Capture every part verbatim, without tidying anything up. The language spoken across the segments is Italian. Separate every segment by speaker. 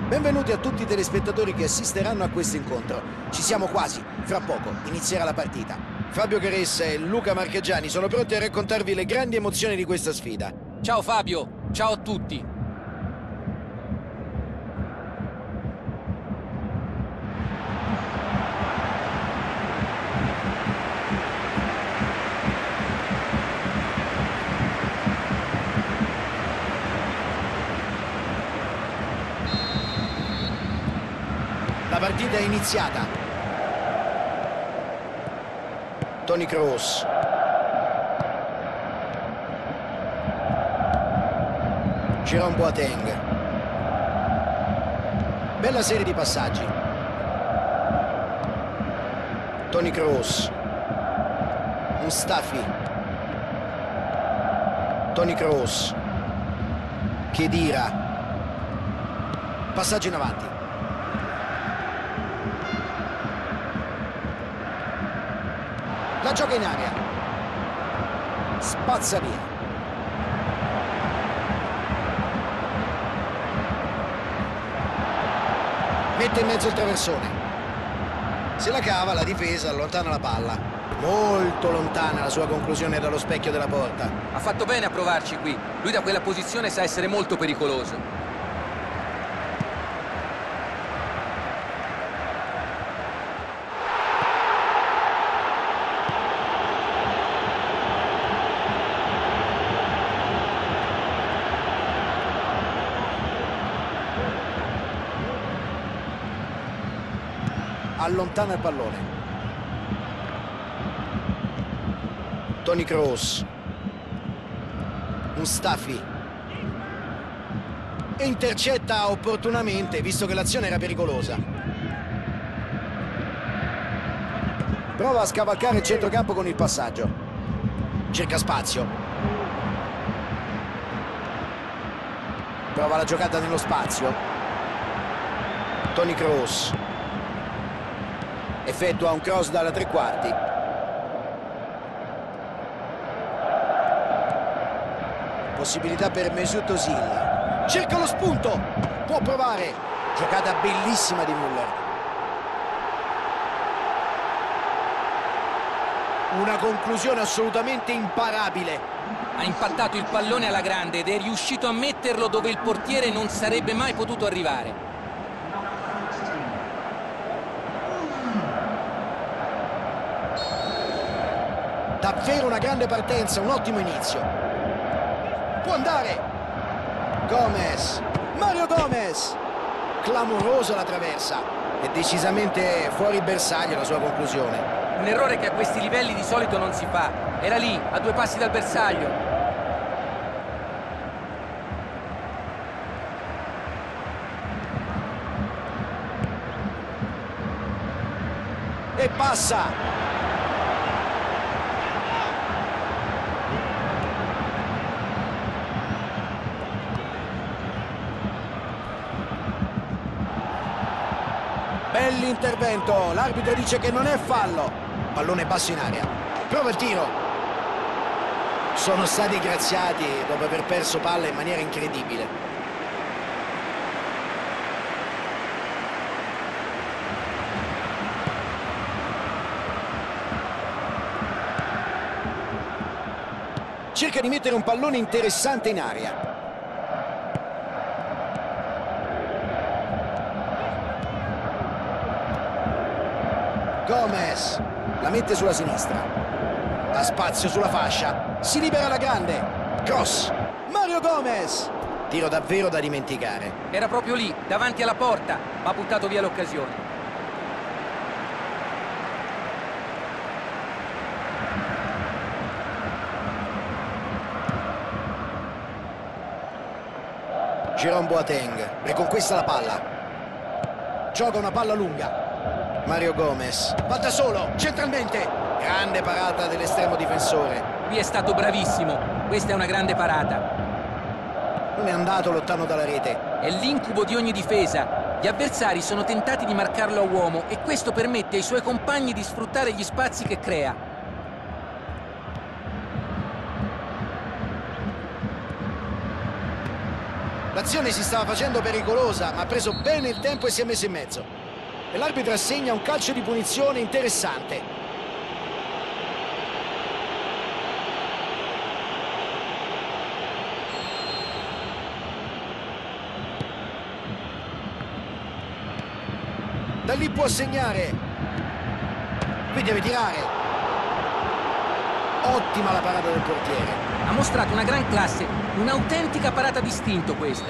Speaker 1: Benvenuti a tutti i telespettatori che assisteranno a questo incontro. Ci siamo quasi, fra poco inizierà la partita. Fabio Caressa e Luca Marchegiani sono pronti a raccontarvi le grandi emozioni di questa sfida.
Speaker 2: Ciao Fabio, ciao a tutti.
Speaker 1: La partita è iniziata. Toni Kroos. Jérôme Boateng. Bella serie di passaggi. Toni Kroos. Mustafi. Toni Kroos. Khedira. Passaggio in avanti. La gioca in aria. Spazza via. Mette in mezzo il traversone. Se la cava, la difesa allontana la palla. Molto lontana la sua conclusione dallo specchio della porta.
Speaker 2: Ha fatto bene a provarci qui. Lui da quella posizione sa essere molto pericoloso.
Speaker 1: Allontana il pallone. Toni Kroos. Mustafi. E intercetta opportunamente, visto che l'azione era pericolosa. Prova a scavalcare il centrocampo con il passaggio. Cerca spazio. Prova la giocata nello spazio. Toni Kroos. Effettua un cross dalla tre quarti. Possibilità per Mesut Özil. Cerca lo spunto. Può provare. Giocata bellissima di Müller. Una conclusione assolutamente imparabile.
Speaker 2: Ha impattato il pallone alla grande ed è riuscito a metterlo dove il portiere non sarebbe mai potuto arrivare.
Speaker 1: Davvero una grande partenza, un ottimo inizio. Può andare. Gomez. Mario Gomez. Clamorosa la traversa. È decisamente fuori bersaglio la sua conclusione.
Speaker 2: Un errore che a questi livelli di solito non si fa. Era lì, a due passi dal bersaglio.
Speaker 1: E passa. Bell'intervento, l'arbitro dice che non è fallo. Pallone basso in aria. Prova il tiro. Sono stati graziati dopo aver perso palla in maniera incredibile. Cerca di mettere un pallone interessante in aria. Gomez la mette sulla sinistra. Ha spazio sulla fascia. Si libera la grande. Cross. Mario Gomez. Tiro davvero da dimenticare.
Speaker 2: Era proprio lì, davanti alla porta, ma ha buttato via l'occasione.
Speaker 1: Jérôme Boateng riconquista la palla. Gioca una palla lunga. Mario Gomez va da solo, centralmente. Grande parata dell'estremo difensore.
Speaker 2: Lui è stato bravissimo. Questa è una grande parata.
Speaker 1: Non è andato lontano dalla rete.
Speaker 2: È l'incubo di ogni difesa. Gli avversari sono tentati di marcarlo a uomo e questo permette ai suoi compagni di sfruttare gli spazi che crea.
Speaker 1: L'azione si stava facendo pericolosa, ma ha preso bene il tempo e si è messo in mezzo. E l'arbitro assegna un calcio di punizione interessante. Da lì può segnare. Qui deve tirare. Ottima la parata del portiere.
Speaker 2: Ha mostrato una gran classe, un'autentica parata d'istinto questa.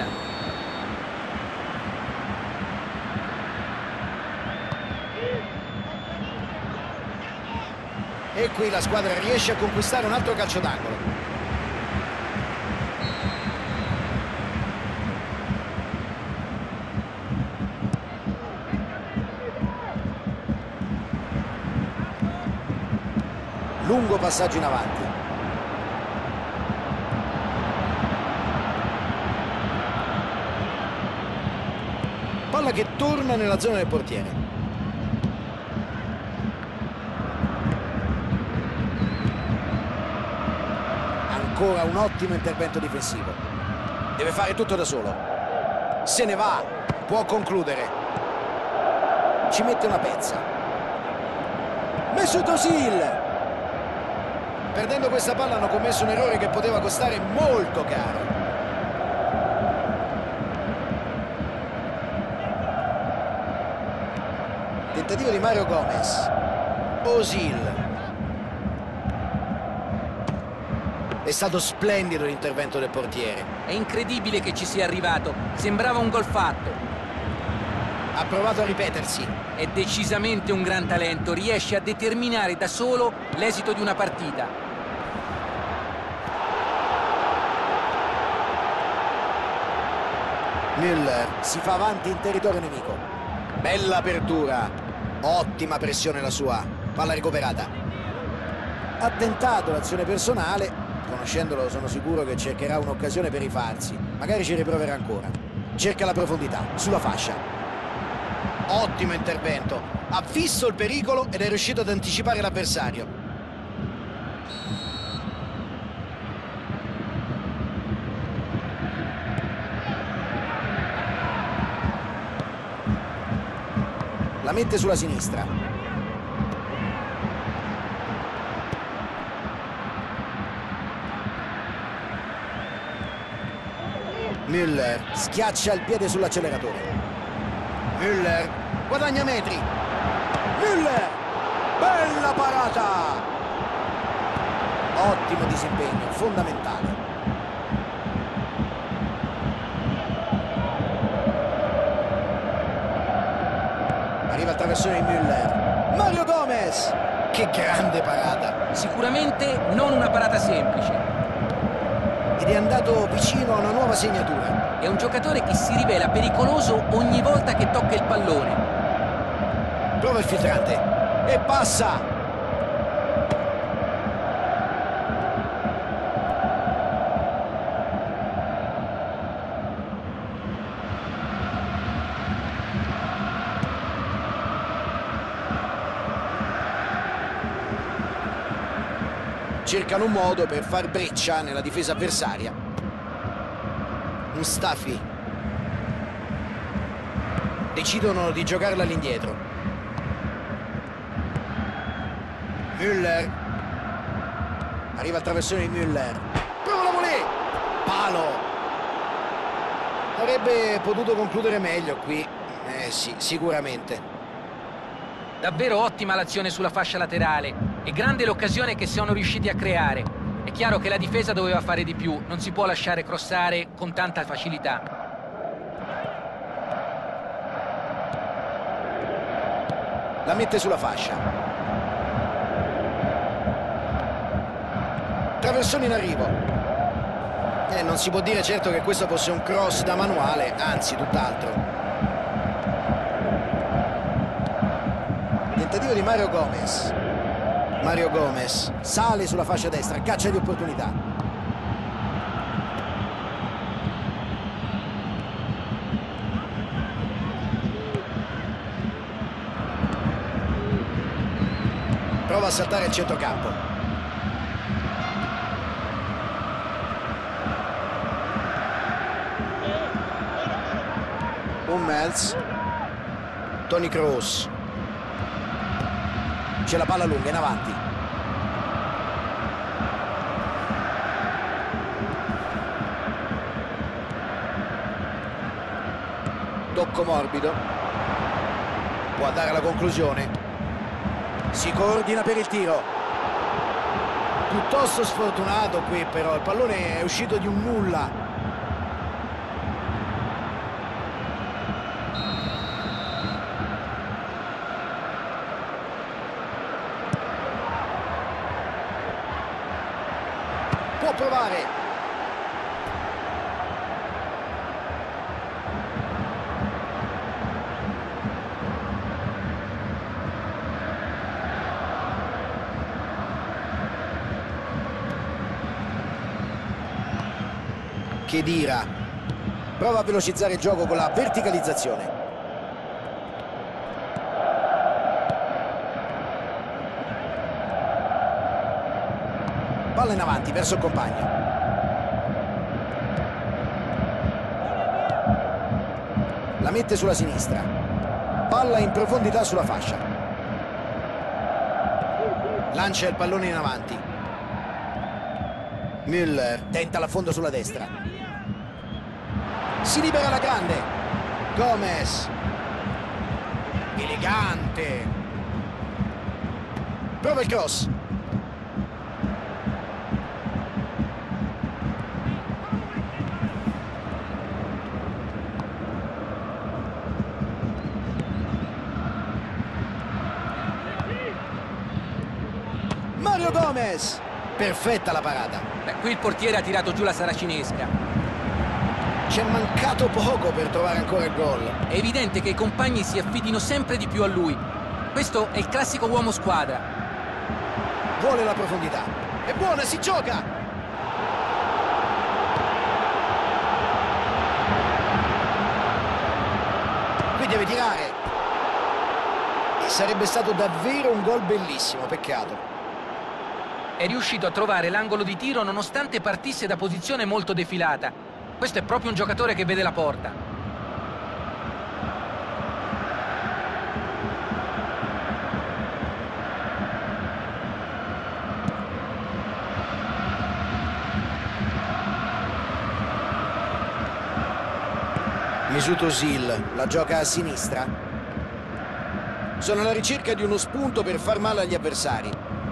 Speaker 1: E qui la squadra riesce a conquistare un altro calcio d'angolo. Lungo passaggio in avanti. Palla che torna nella zona del portiere. Ancora un ottimo intervento difensivo. Deve fare tutto da solo. Se ne va. Può concludere. Ci mette una pezza. Mesut Özil. Perdendo questa palla hanno commesso un errore che poteva costare molto caro. Tentativo di Mario Gomez. Özil. È stato splendido l'intervento del portiere.
Speaker 2: È incredibile che ci sia arrivato. Sembrava un gol fatto.
Speaker 1: Ha provato a ripetersi.
Speaker 2: È decisamente un gran talento. Riesce a determinare da solo l'esito di una partita.
Speaker 1: Müller si fa avanti in territorio nemico. Bella apertura. Ottima pressione la sua. Palla recuperata. Ha tentato l'azione personale. Conoscendolo sono sicuro che cercherà un'occasione per rifarsi. Magari ci riproverà ancora. Cerca la profondità sulla fascia. Ottimo intervento. Ha visto il pericolo ed è riuscito ad anticipare l'avversario. La mette sulla sinistra. Müller schiaccia il piede sull'acceleratore. Müller guadagna metri. Müller! Bella parata! Ottimo disimpegno, fondamentale. Arriva il traversone di Müller. Mario Gomez! Che grande parata!
Speaker 2: Sicuramente non una parata semplice.
Speaker 1: Ed è andato vicino a una nuova segnatura.
Speaker 2: È un giocatore che si rivela pericoloso ogni volta che tocca il pallone.
Speaker 1: Prova il filtrante. E passa! Cercano un modo per far breccia nella difesa avversaria. Mustafi. Decidono di giocarla all'indietro. Müller. Arriva il traversone di Müller. Prova la volée. Palo. Avrebbe potuto concludere meglio qui. Eh sì, sicuramente.
Speaker 2: Davvero ottima l'azione sulla fascia laterale e grande l'occasione che sono riusciti a creare. È chiaro che la difesa doveva fare di più, non si può lasciare crossare con tanta facilità.
Speaker 1: La mette sulla fascia. Traversone in arrivo. Eh, non si può dire certo che questo fosse un cross da manuale, anzi tutt'altro. Tentativo di Mario Gomez. Mario Gomez sale sulla fascia destra, caccia di opportunità. Prova a saltare il centrocampo. Hummels, Toni Kroos, c'è la palla lunga in avanti, tocco morbido, può andare alla conclusione, si coordina per il tiro, piuttosto sfortunato qui però, il pallone è uscito di un nulla. Può provare. Khedira prova a velocizzare il gioco con la verticalizzazione. Palla in avanti verso il compagno. La mette sulla sinistra. Palla in profondità sulla fascia. Lancia il pallone in avanti. Müller tenta l'affondo sulla destra. Si libera la grande. Gomez. Elegante. Prova il cross. Mario Gomez. Perfetta la parata.
Speaker 2: Beh, qui il portiere ha tirato giù la saracinesca.
Speaker 1: C'è mancato poco per trovare ancora il gol.
Speaker 2: È evidente che i compagni si affidino sempre di più a lui. Questo è il classico uomo squadra.
Speaker 1: Vuole la profondità. È buona, si gioca! Qui deve tirare. E sarebbe stato davvero un gol bellissimo, peccato.
Speaker 2: È riuscito a trovare l'angolo di tiro nonostante partisse da posizione molto defilata. Questo è proprio un giocatore che vede la porta.
Speaker 1: Mesut Özil la gioca a sinistra. Sono alla ricerca di uno spunto per far male agli avversari.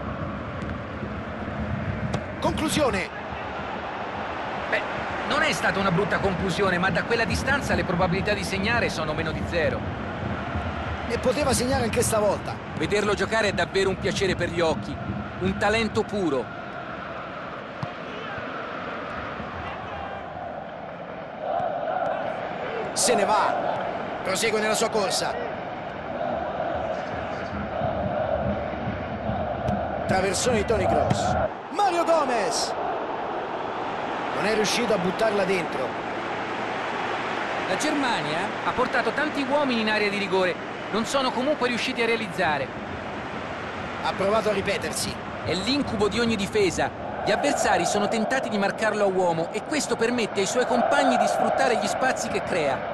Speaker 1: Conclusione.
Speaker 2: Beh, non è stata una brutta conclusione, ma da quella distanza le probabilità di segnare sono meno di zero.
Speaker 1: E poteva segnare anche stavolta.
Speaker 2: Vederlo giocare è davvero un piacere per gli occhi. Un talento puro.
Speaker 1: Se ne va. Prosegue nella sua corsa. Traversone di Toni Kroos. Mario Gomez. Non è riuscito a buttarla dentro.
Speaker 2: La Germania ha portato tanti uomini in area di rigore. Non sono comunque riusciti a realizzare.
Speaker 1: Ha provato a ripetersi.
Speaker 2: È l'incubo di ogni difesa. Gli avversari sono tentati di marcarlo a uomo e questo permette ai suoi compagni di sfruttare gli spazi che crea.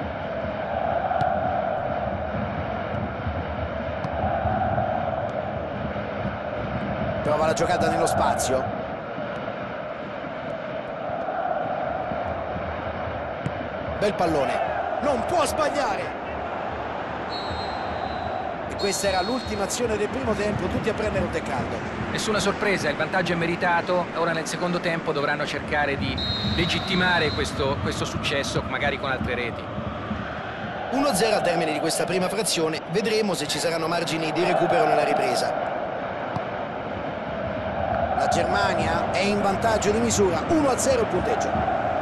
Speaker 1: Prova la giocata nello spazio. Bel pallone. Non può sbagliare. E questa era l'ultima azione del primo tempo, tutti a prendere un tè caldo.
Speaker 2: Nessuna sorpresa, il vantaggio è meritato. Ora nel secondo tempo dovranno cercare di legittimare questo, questo successo, magari con altre reti.
Speaker 1: uno a zero al termine di questa prima frazione. Vedremo se ci saranno margini di recupero nella ripresa. La Germania è in vantaggio di misura. uno a zero il punteggio.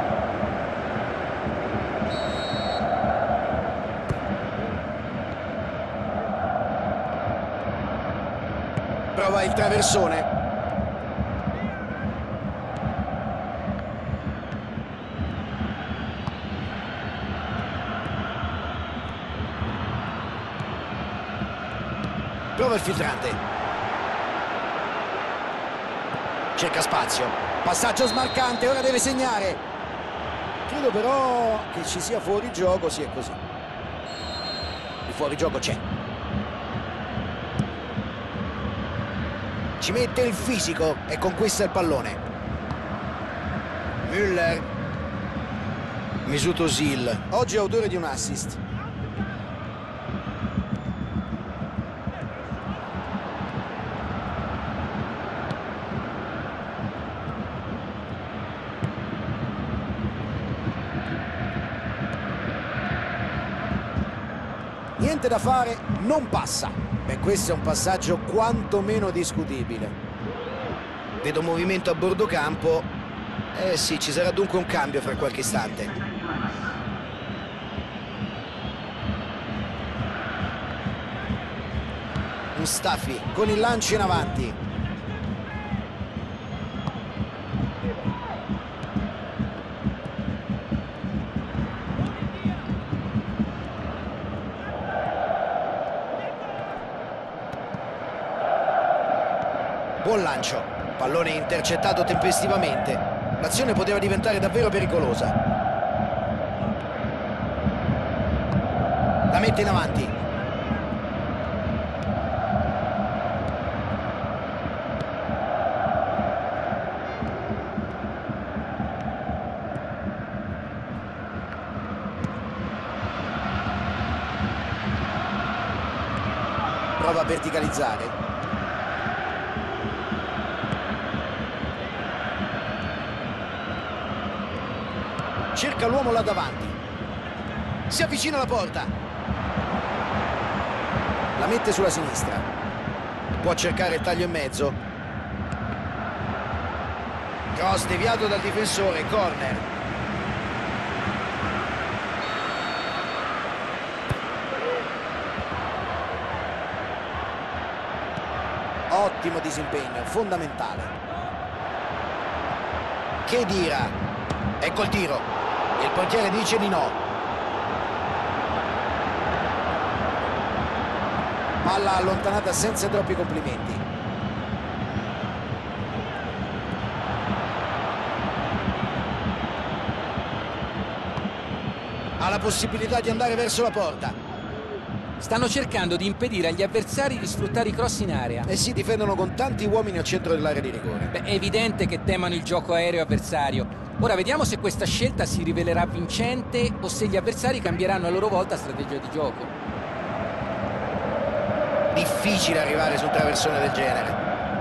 Speaker 1: Prova il traversone. Prova il filtrante. Cerca spazio. Passaggio smarcante, ora deve segnare. Credo però che ci sia fuorigioco, sì, è così. Il fuorigioco c'è. Ci mette il fisico e conquista il pallone. Müller. Mesut Özil, oggi è autore di un assist. Niente da fare, non passa. Beh, questo è un passaggio quantomeno discutibile. Vedo movimento a bordo campo. Eh sì, ci sarà dunque un cambio fra qualche istante. Mustafi con il lancio in avanti. Buon lancio, pallone intercettato tempestivamente. L'azione poteva diventare davvero pericolosa. La mette in avanti. Prova a verticalizzare. Cerca l'uomo là davanti. Si avvicina alla porta. La mette sulla sinistra. Può cercare il taglio in mezzo. Cross deviato dal difensore, corner. Ottimo disimpegno, fondamentale. Che dira? Ecco il tiro. Il portiere dice di no. Palla allontanata senza troppi complimenti. Ha la possibilità di andare verso la porta.
Speaker 2: Stanno cercando di impedire agli avversari di sfruttare i cross in area.
Speaker 1: E si difendono con tanti uomini al centro dell'area di rigore.
Speaker 2: Beh, è evidente che temono il gioco aereo avversario. Ora vediamo se questa scelta si rivelerà vincente o se gli avversari cambieranno a loro volta strategia di gioco.
Speaker 1: Difficile arrivare su un traversone del genere.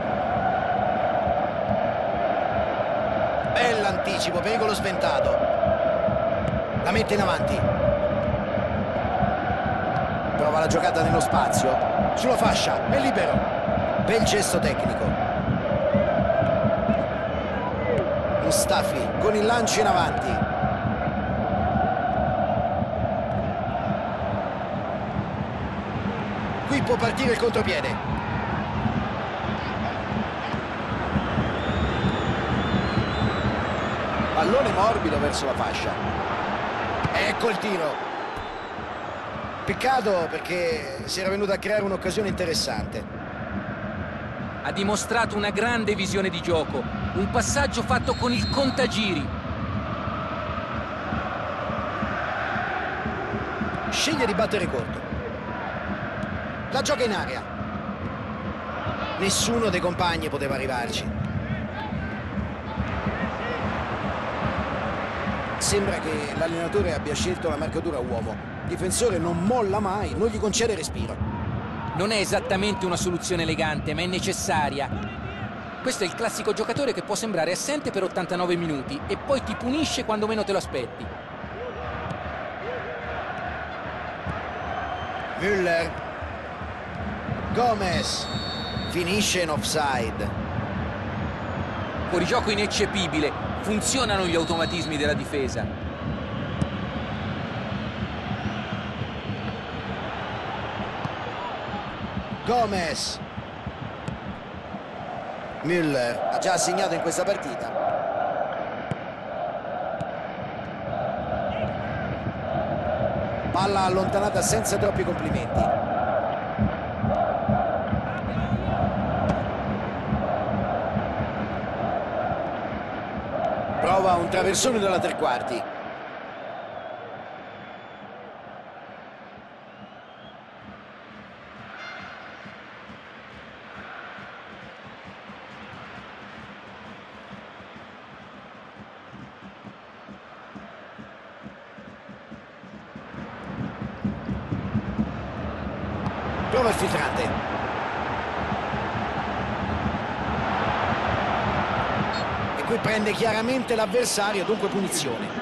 Speaker 1: Bell'anticipo, pericolo sventato. La mette in avanti. Prova la giocata nello spazio. Sulla fascia, è libero. Bel gesto tecnico. Mustafi con il lancio in avanti. Qui può partire il contropiede. Pallone morbido verso la fascia. Ecco il tiro. Peccato perché si era venuto a creare un'occasione interessante.
Speaker 2: Ha dimostrato una grande visione di gioco, un passaggio fatto con il contagiri.
Speaker 1: Sceglie di battere corto. La gioca in area. Nessuno dei compagni poteva arrivarci. Sembra che l'allenatore abbia scelto la marcatura uomo. Il difensore non molla mai, non gli concede respiro.
Speaker 2: Non è esattamente una soluzione elegante, ma è necessaria. Questo è il classico giocatore che può sembrare assente per ottantanove minuti e poi ti punisce quando meno te lo aspetti.
Speaker 1: Müller. Gomez. Finisce in offside.
Speaker 2: Fuorigioco ineccepibile. Funzionano gli automatismi della difesa.
Speaker 1: Gomez. Müller ha già segnato in questa partita. Palla allontanata senza troppi complimenti. Prova un traversone dalla tre quarti. Prova il filtrante. E qui prende chiaramente l'avversario, dunque punizione.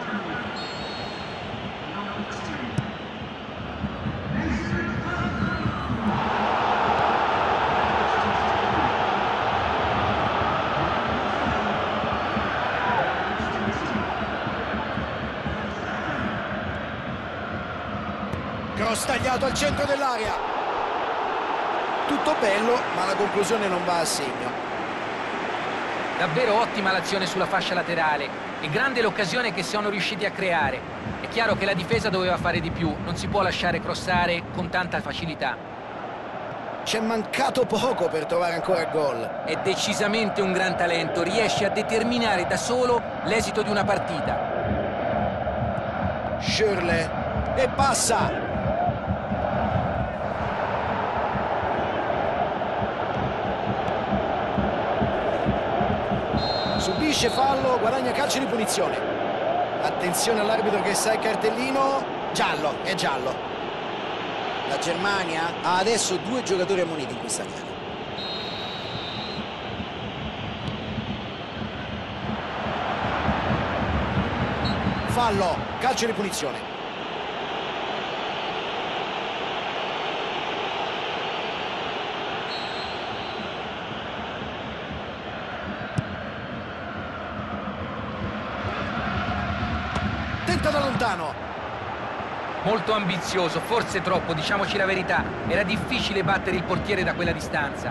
Speaker 1: Cross tagliato al centro dell'area. Tutto bello, ma la conclusione non va a segno.
Speaker 2: Davvero ottima l'azione sulla fascia laterale e grande l'occasione che siamo riusciti a creare. È chiaro che la difesa doveva fare di più, non si può lasciare crossare con tanta facilità.
Speaker 1: C'è mancato poco per trovare ancora gol.
Speaker 2: È decisamente un gran talento, riesce a determinare da solo l'esito di una partita.
Speaker 1: Schürrle e passa. Subisce fallo, guadagna calcio di punizione. Attenzione all'arbitro che sa il cartellino. Giallo, è giallo. La Germania ha adesso due giocatori ammoniti in questa gara. Fallo, calcio di punizione. Tenta da lontano.
Speaker 2: Molto ambizioso, forse troppo, diciamoci la verità. Era difficile battere il portiere da quella distanza.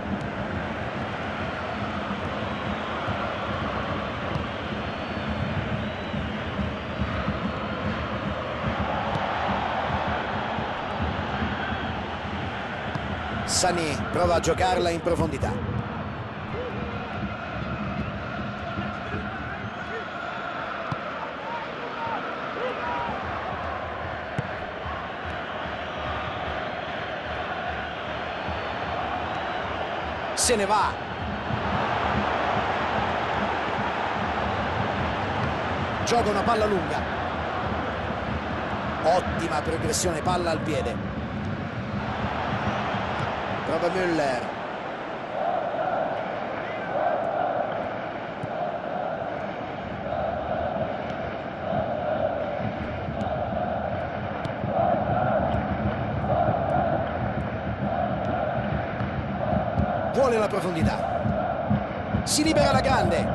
Speaker 1: Sané prova a giocarla in profondità. Se ne va. Gioca una palla lunga. Ottima progressione, palla al piede. Prova Müller. Vuole la profondità. Si libera la grande.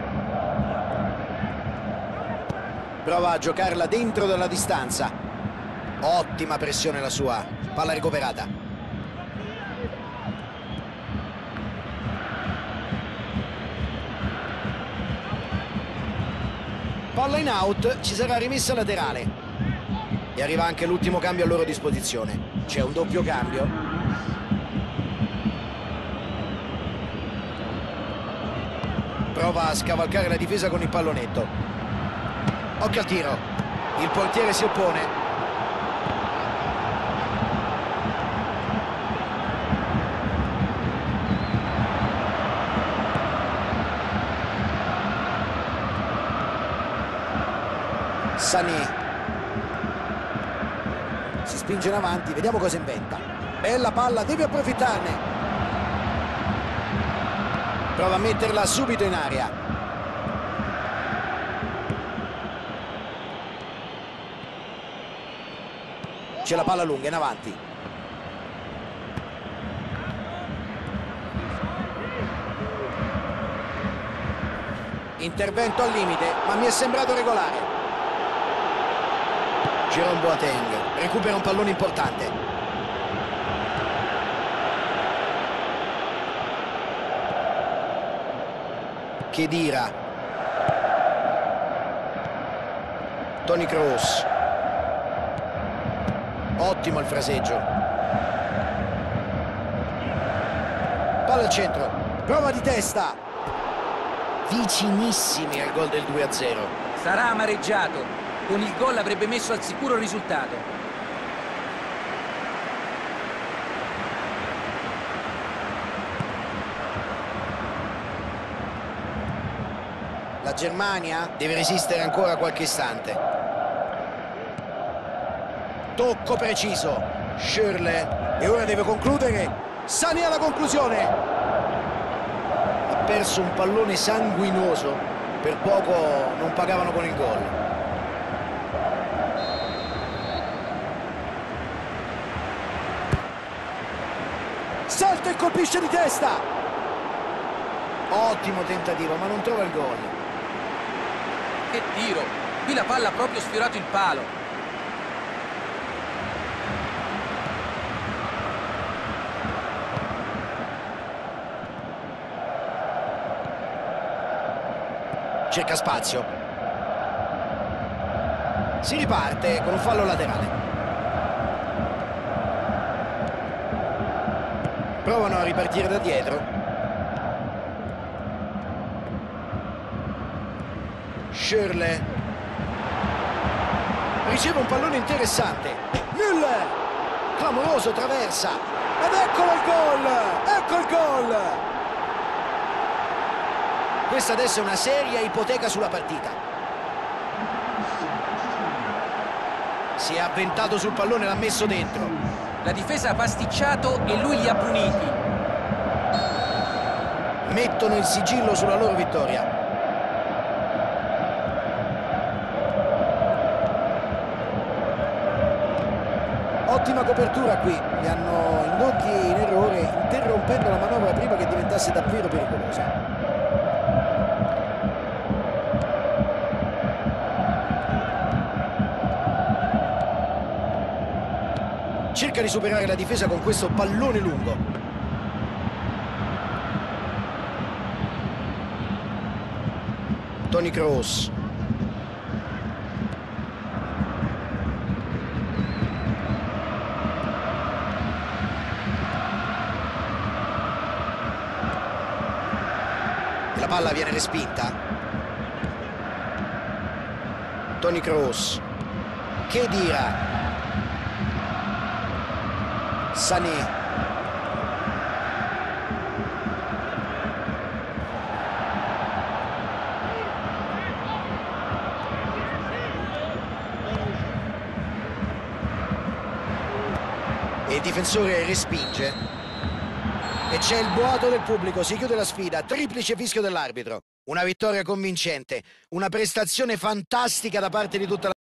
Speaker 1: Prova a giocarla dentro dalla distanza. Ottima pressione la sua. Palla recuperata. Palla in out, ci sarà rimessa laterale. E arriva anche l'ultimo cambio a loro disposizione. C'è un doppio cambio. Prova a scavalcare la difesa con il pallonetto. Occhio al tiro. Il portiere si oppone. Sané. Si spinge in avanti, vediamo cosa inventa. Bella palla, deve approfittarne. Prova a metterla subito in aria. C'è la palla lunga in avanti. Intervento al limite, ma mi è sembrato regolare. Jérôme Boateng recupera un pallone importante. Khedira. Toni Kroos. Ottimo il fraseggio. Palla al centro. Prova di testa. Vicinissimi al gol del due a zero.
Speaker 2: Sarà amareggiato. Con il gol avrebbe messo al sicuro il risultato.
Speaker 1: La Germania deve resistere ancora qualche istante. Tocco preciso. Shirley. E ora deve concludere. Sané alla conclusione. Ha perso un pallone sanguinoso. Per poco non pagavano con il gol. Salta e colpisce di testa. Ottimo tentativo, ma non trova il gol.
Speaker 2: Che tiro! Qui la palla ha proprio sfiorato il palo.
Speaker 1: Cerca spazio. Si riparte con un fallo laterale. Provano a ripartire da dietro. Shirley riceve un pallone interessante. Müller, clamoroso, traversa ed eccolo il gol, ecco il gol. Questa adesso è una seria ipoteca sulla partita. Si è avventato sul pallone e l'ha messo dentro.
Speaker 2: La difesa ha pasticciato e lui li ha puniti.
Speaker 1: Mettono il sigillo sulla loro vittoria. Ottima copertura qui, li hanno indotti in errore interrompendo la manovra prima che diventasse davvero pericolosa. Cerca di superare la difesa con questo pallone lungo. Toni Kroos. La palla viene respinta. Toni Kroos. Khedira. Sané. E il difensore respinge. E c'è il boato del pubblico, si chiude la sfida, triplice fischio dell'arbitro. Una vittoria convincente, una prestazione fantastica da parte di tutta la